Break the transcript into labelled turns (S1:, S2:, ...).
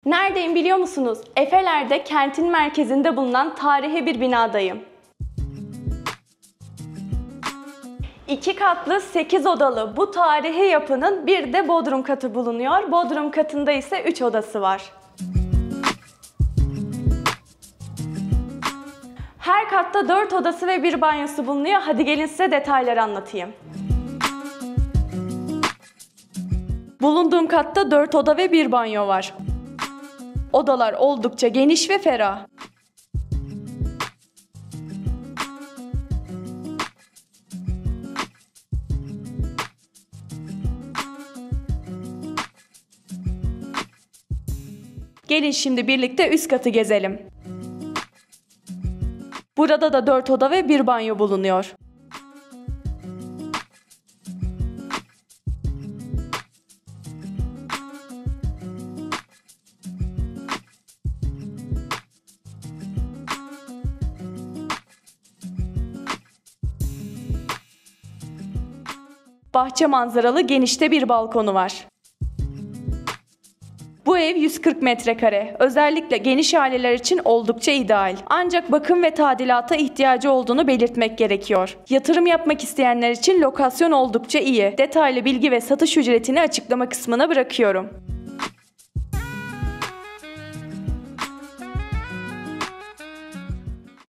S1: Neredeyim biliyor musunuz? Efeler'de kentin merkezinde bulunan tarihi bir binadayım. 2 katlı 8 odalı bu tarihi yapının bir de bodrum katı bulunuyor. Bodrum katında ise 3 odası var. Her katta 4 odası ve 1 banyosu bulunuyor. Hadi gelin size detayları anlatayım. Bulunduğum katta 4 oda ve 1 banyo var. Odalar oldukça geniş ve ferah. Gelin şimdi birlikte üst katı gezelim. Burada da 4 oda ve 1 banyo bulunuyor. Bahçe manzaralı genişte bir balkonu var. Bu ev 140 metrekare. Özellikle geniş aileler için oldukça ideal. Ancak bakım ve tadilata ihtiyacı olduğunu belirtmek gerekiyor. Yatırım yapmak isteyenler için lokasyon oldukça iyi. Detaylı bilgi ve satış ücretini açıklama kısmına bırakıyorum.